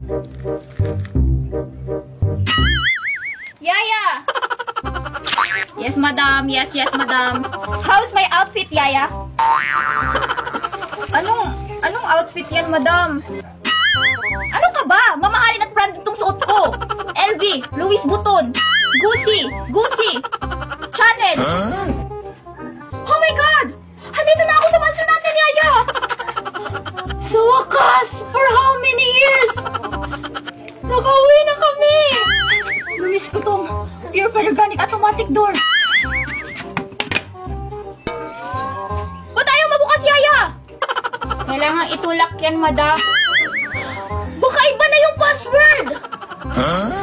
Yaya! Yes, madam. Yes, madam. How's my outfit, Yaya? Anong outfit yan, madam? Ano ka ba? Mamahalin at brand itong suot ko. LV, Louis Vuitton, Gucci, Chanel. Oh my God! Handito na ako sa mansion natin, Yaya! Sa wakas! For how many years? Nakauwi na kami! Lumis ko tong pure organic automatic door. Ba't ayaw mabukas, Yaya? Kailangan itulak yan, madam. Baka iba na yung password!